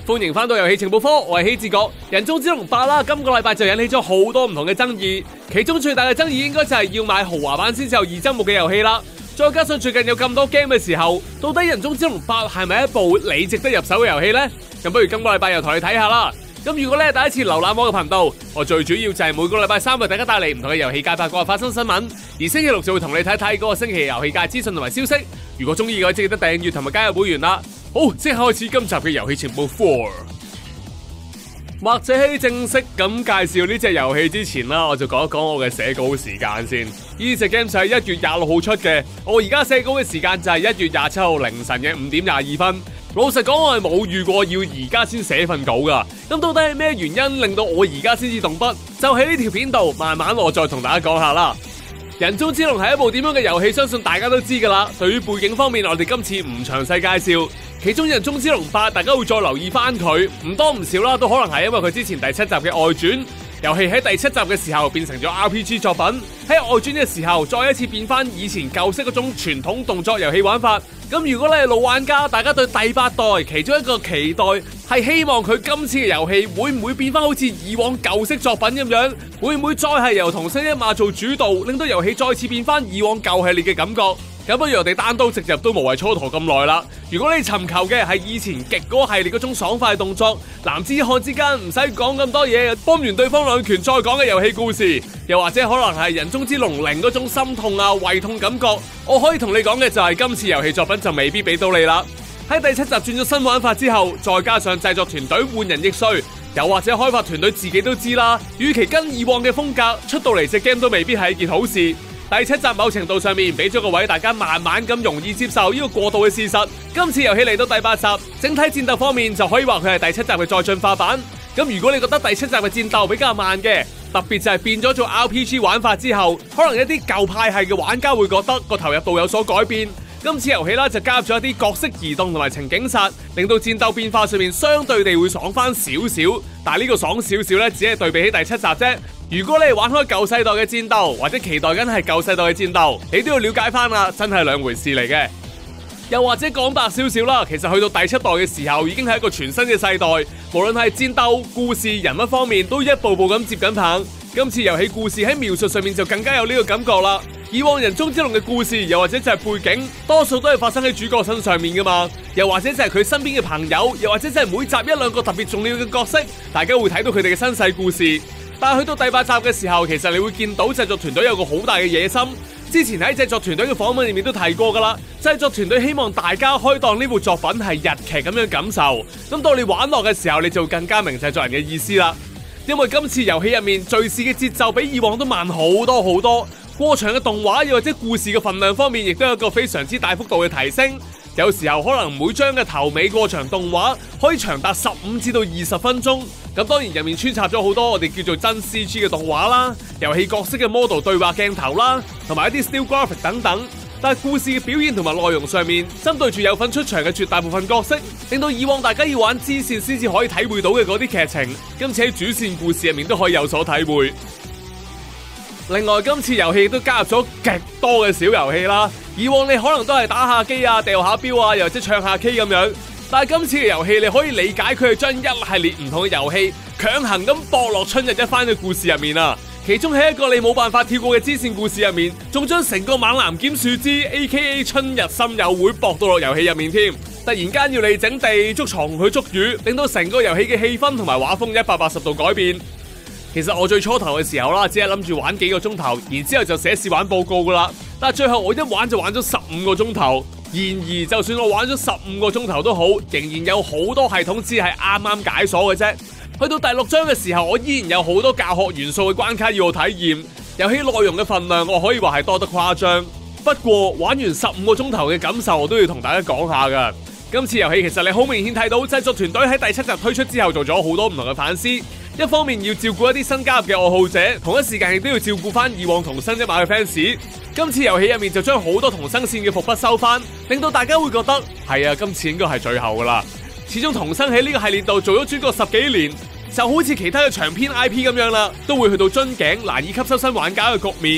歡迎翻到遊戲情報科，我係希治閣。人中之龍8啦，今個禮拜就引起咗好多唔同嘅爭議，其中最大嘅爭議應該就係要買豪華版先至有2幀目嘅遊戲啦。再加上最近有咁多 game 嘅時候，到底人中之龍8係咪一部你值得入手嘅遊戲呢？咁不如今個禮拜又同你睇下啦。咁如果你係第一次瀏覽我嘅頻道，我最主要就係每個禮拜3為大家帶嚟唔同嘅遊戲界八卦發生新聞，而星期六就會同你睇睇嗰個星期嘅遊戲界資訊同埋消息。如果中意嘅話，記得訂閱同埋加入會員啦。好，即刻開始今集嘅遊戲情報4。或者喺正式咁介紹呢隻遊戲之前啦，我就講一講我嘅寫稿時間先。呢隻 game 就係1月26號出嘅，我而家寫稿嘅時間就係1月27號凌晨嘅5點22分。老實講，我係冇預過要而家先寫份稿噶。咁到底係咩原因令到我而家先至動筆？就喺呢條片度，慢慢我再同大家講下啦。人中之龍係一部點樣嘅遊戲，相信大家都知噶啦。對於背景方面，我哋今次唔詳細介紹。其中人中之龍8，大家會再留意翻佢，唔多唔少啦，都可能係因為佢之前第7集嘅外傳。遊戲喺第7集嘅時候變成咗 RPG 作品，喺外傳嘅時候再一次變翻以前舊式嗰種傳統動作遊戲玩法。咁如果你係老玩家，大家對第8代其中一個期待係希望佢今次嘅遊戲會唔會變翻好似以往舊式作品咁樣，會唔會再係由桐生一馬做主導，令到遊戲再次變翻以往舊系列嘅感覺？咁不如我哋單刀直入，都無謂蹉跎咁耐啦。如果你尋求嘅係以前極嗰個系列嗰種爽快動作，男子漢之間唔使講咁多嘢，幫完對方2拳再講嘅遊戲故事，又或者可能係人中之龍0嗰種心痛啊胃痛感覺，我可以同你講嘅就係今次遊戲作品就未必俾到你啦。喺第7集轉咗新玩法之後，再加上製作團隊換人易帥，又或者開發團隊自己都知啦，與其跟以往嘅風格出到嚟隻 game 都未必係一件好事。第7集某程度上面俾咗個位，大家慢慢咁容易接受呢個過渡嘅事實。今次遊戲嚟到第8集，整體戰鬥方面就可以話佢係第7集嘅再進化版。咁如果你覺得第7集嘅戰鬥比較慢嘅，特別就係變咗做 RPG 玩法之後，可能一啲舊派系嘅玩家會覺得個投入度有所改變。今次遊戲啦就加入咗一啲角色移動同埋情景殺，令到戰鬥變化上面相對地會爽翻少少。但係呢個爽少少咧，只係對比起第7集啫。如果你係玩開舊世代嘅戰鬥，或者期待緊係舊世代嘅戰鬥，你都要了解翻啦，真係兩回事嚟嘅。又或者講白少少啦，其實去到第7代嘅時候，已經係一個全新嘅世代，無論係戰鬥、故事、人物方面，都一步步咁接緊棒。今次遊戲故事喺描述上面就更加有呢個感覺啦。以往人中之龍嘅故事，又或者就係背景，多數都係發生喺主角身上面噶嘛，又或者就係佢身邊嘅朋友，又或者就係每集1、2個特別重要嘅角色，大家會睇到佢哋嘅身世故事。但係去到第8集嘅時候，其實你會見到製作團隊有個好大嘅野心。之前喺製作團隊嘅訪問入面都提過噶啦，製作團隊希望大家可以當呢部作品係日劇咁樣感受。咁到你玩落嘅時候，你就更加明製作人嘅意思啦。因為今次遊戲入面敘事嘅節奏比以往都慢好多好多，過長嘅動畫又或者故事嘅份量方面，亦都有一個非常之大幅度嘅提升。有時候可能每章嘅頭尾過長動畫可以長達15至到20分鐘。咁當然入面穿插咗好多我哋叫做真 CG 嘅動畫啦，遊戲角色嘅 model 對話鏡頭啦，同埋一啲 still graphic 等等。但係故事嘅表現同埋內容上面，針對住有份出場嘅絕大部分角色，令到以往大家要玩支線先至可以體會到嘅嗰啲劇情，今次喺主線故事入面都可以有所體會。另外，今次遊戲都加入咗極多嘅小遊戲啦。以往你可能都係打下機啊、掉下標啊，又或者唱下 K 咁樣。但係今次嘅遊戲，你可以理解佢係將一系列唔同嘅遊戲強行咁駁落春日一番嘅故事入面啊。其中喺一個你冇辦法跳過嘅支線故事入面，仲將成個猛男兼樹枝 AKA 春日森友會駁到落遊戲入面添。突然間要你整地捉蟲去捉魚，令到成個遊戲嘅氣氛同埋畫風180度改變。其實我最初頭嘅時候啦，只係諗住玩幾個鐘頭，然之後就寫試玩報告噶啦。但係最後我一玩就玩咗15個鐘頭。然而就算我玩咗15個鐘頭都好，仍然有好多系統只係啱啱解鎖嘅啫。去到第6章嘅時候，我依然有好多教學元素嘅關卡要我體驗。遊戲內容嘅份量我可以話係多得誇張。不過玩完15個鐘頭嘅感受，我都要同大家講下噶。今次遊戲其實你好明顯睇到製作團隊喺第7集推出之後做咗好多唔同嘅反思。一方面要照顧一啲新加入嘅愛好者，同一時間亦都要照顧翻以往桐生一馬嘅 fans。今次遊戲入面就將好多桐生線嘅伏筆收翻，令到大家會覺得係啊，今次應該係最後噶啦。始終桐生喺呢個系列度做咗主角10幾年，就好似其他嘅長篇 IP 咁樣啦，都會去到樽頸難以吸收新玩家嘅局面。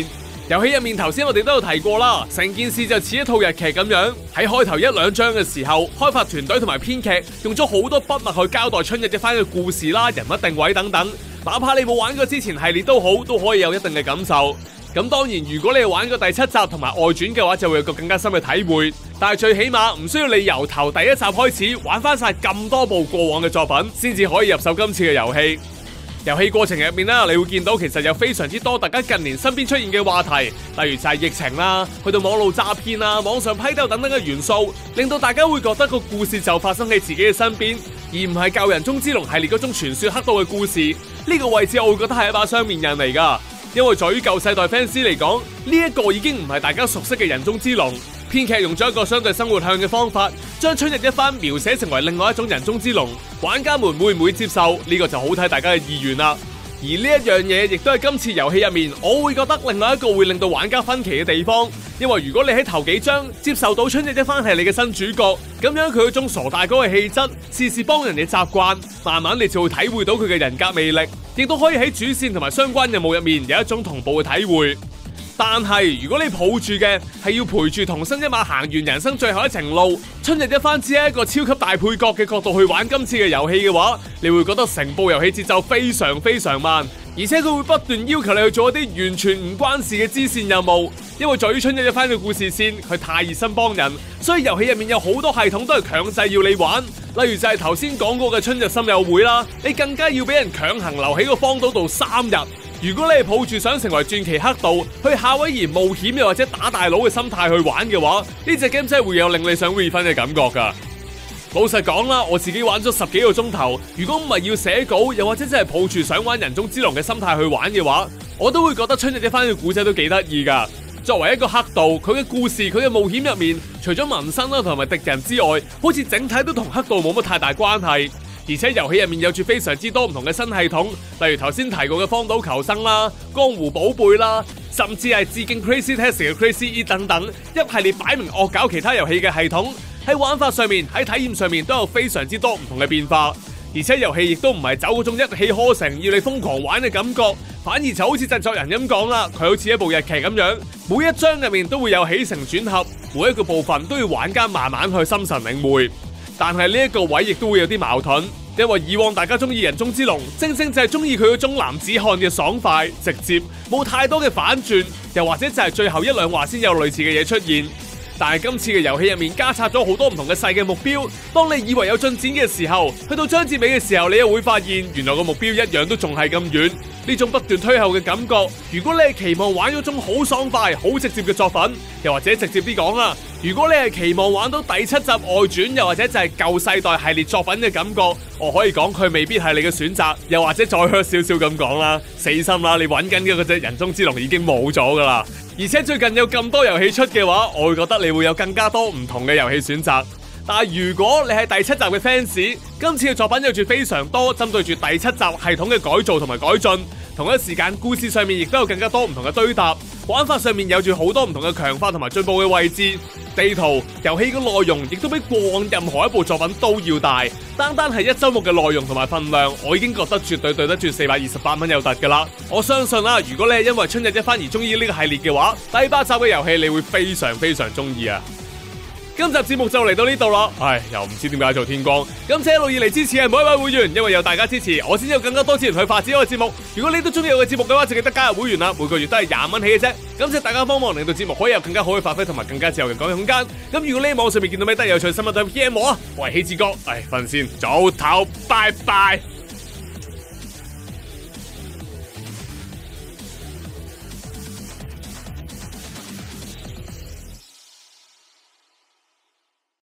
遊戲入面頭先我哋都有提過啦，成件事就似一套日劇咁樣。喺開頭一兩章嘅時候，開發團隊同埋編劇用咗好多筆墨去交代春日一番嘅故事啦、人物定位等等。哪怕你冇玩過之前系列都好，都可以有一定嘅感受。咁當然，如果你係玩過第7集同埋外傳嘅話，就會有個更加深嘅體會。但係最起碼唔需要你由頭第1集開始玩翻晒咁多部過往嘅作品，先至可以入手今次嘅遊戲。遊戲過程入面啦，你會見到其實有非常之多大家近年身邊出現嘅話題，例如就係疫情啦，去到網絡詐騙啦、網上批鬥等等嘅元素，令到大家會覺得個故事就發生喺自己嘅身邊，而唔係舊人中之龍系列嗰種傳說黑道嘅故事。呢個位置我會覺得係一把雙面人嚟㗎，因為在於舊世代 fans 嚟講，呢一個已經唔係大家熟悉嘅人中之龍。編劇用咗一個相對生活向嘅方法，將春日一番描寫成為另外一種人中之龍。玩家們會唔會接受呢個就好睇大家嘅意願啦。而呢一樣嘢亦都係今次遊戲入面，我會覺得另外一個會令到玩家分歧嘅地方。因為如果你喺頭幾章接受到春日一番係你嘅新主角，咁樣佢嗰種傻大哥嘅氣質，事事幫人嘅習慣，慢慢你就會體會到佢嘅人格魅力，亦都可以喺主線同埋相關任務入面有一種同步嘅體會。但係如果你抱住嘅係要陪住桐生一馬行完人生最後一程路，春日一番只係一個超級大配角嘅角度去玩今次嘅遊戲嘅話，你會覺得成部遊戲節奏非常非常慢，而且佢會不斷要求你去做一啲完全唔關事嘅支線任務。因為在於春日一番嘅故事線，佢太熱心幫人，所以遊戲入面有好多系統都係強制要你玩。例如就係頭先講過嘅春日森友會啦，你更加要俾人強行留喺個荒島度3日。如果你係抱住想成為傳奇黑道去夏威夷冒險又或者打大佬嘅心態去玩嘅話，呢隻 game 真係會有令你想 refund 嘅感覺噶。老實講啦，我自己玩咗10幾個鐘頭，如果唔係要寫稿，又或者真係抱住想玩人中之龍嘅心態去玩嘅話，我都會覺得春日一番嘅故仔都幾得意噶。作為一個黑道，佢嘅故事、佢嘅冒險入面，除咗民生啦同埋敵人之外，好似整體都同黑道冇乜太大關係。而且遊戲入面有住非常之多唔同嘅新系統，例如頭先提過嘅荒島求生啦、江湖寶貝啦，甚至係致敬 Crazy Taxi 嘅 Crazy E 等等，一系列擺明惡搞其他遊戲嘅系統，喺玩法上面、喺體驗上面都有非常之多唔同嘅變化。而且遊戲亦都唔係走嗰種一氣呵成要你瘋狂玩嘅感覺，反而就好似製作人咁講啦，佢好似一部日劇咁樣，每一章入面都會有起承轉合，每一個部分都要玩家慢慢去心神領會。但係呢一個位亦都會有啲矛盾，因為以往大家中意人中之龍，正正就係中意佢嗰種男子漢嘅爽快直接，冇太多嘅反轉，又或者就係最後1、2話先有類似嘅嘢出現。但係今次嘅遊戲入面加插咗好多唔同嘅細嘅目標，當你以為有進展嘅時候，去到章節尾嘅時候，你又會發現原來個目標一樣都仲係咁遠。呢種不斷推後嘅感覺，如果你係期望玩嗰種好爽快、好直接嘅作品，又或者直接啲講啦，如果你係期望玩到第7集外傳，又或者就係舊世代系列作品嘅感覺，我可以講佢未必係你嘅選擇，又或者再 hurt 少少咁講啦，死心啦，你揾緊嘅嗰隻人中之龍已經冇咗噶啦。而且最近有咁多遊戲出嘅話，我會覺得你會有更加多唔同嘅遊戲選擇。但係如果你係第7集嘅 fans，今次嘅作品有住非常多針對住第7集系統嘅改造同埋改進，同一時間故事上面亦都有更加多唔同嘅堆搭，玩法上面有住好多唔同嘅強化同埋進步嘅位置，地圖、遊戲嘅內容亦都比過往任何一部作品都要大。單單係1週目嘅內容同埋分量，我已經覺得絕對對得住428蚊有突噶啦。我相信啦，如果你係因為春日一番而中意呢個系列嘅話，第8集嘅遊戲你會非常非常中意啊！今集節目就嚟到呢度啦，又唔知點解做天光。感謝一路以嚟支持嘅每一位會員，因為有大家支持，我先有更加多資源去發展我嘅節目。如果你都中意我嘅節目嘅話，就記得加入會員啦，每個月都係20蚊起嘅啫。感謝大家幫忙，令到節目可以有更加好嘅發揮同埋更加自由嘅講嘢空間。咁如果你喺網上面見到咩得有趣新聞，就 PM 我啊，我係希志哥，瞓先，早唞，拜拜。